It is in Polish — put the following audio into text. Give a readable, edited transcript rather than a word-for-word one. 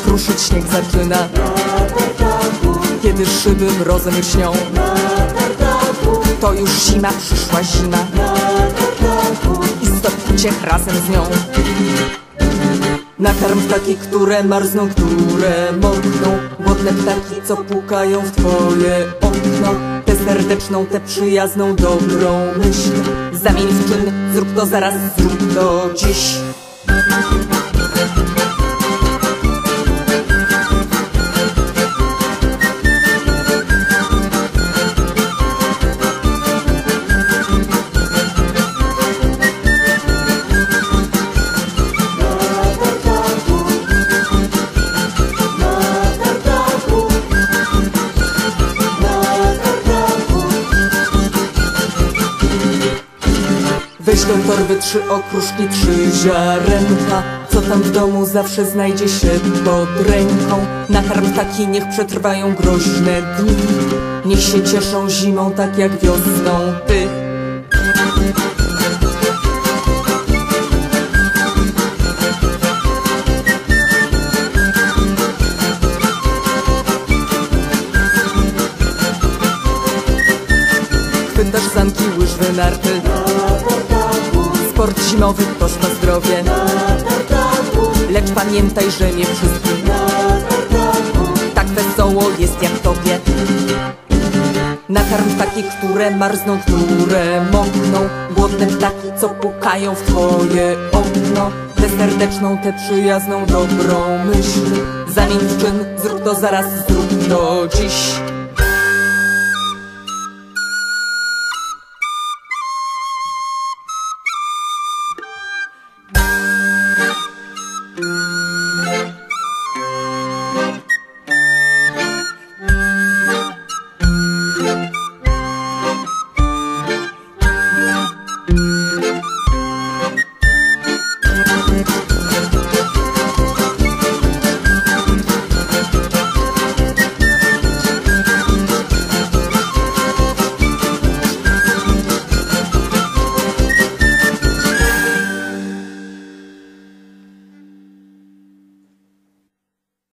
kruszyć śnieg zaczyna, kiedy szyby mrozem śnią. To już zima, przyszła zima i stopcie razem z nią. Nakarm ptaki, które marzną, które mokną, głodne ptaki, co pukają w twoje okno. Tę serdeczną, tę przyjazną, dobrą myśl zamień w czyn, zrób to zaraz, zrób to dziś. Weź do torby 3 okruszki, 3 ziarenka, co tam w domu zawsze znajdzie się pod ręką. Nakarm ptaki, niech przetrwają groźne dni, niech się cieszą zimą tak jak wiosną ty. Chwytasz zamki, łyżwy, narty, sport zimowy koszt na zdrowie, lecz pamiętaj, że nie wszystkim tak wesoło jest jak tobie. Nakarm ptaki, które marzną, które mokną, głodne ptaki, co pukają w twoje okno. Tę serdeczną, tę przyjazną, dobrą myśl zamień w czyn, zrób to zaraz, zrób to dziś.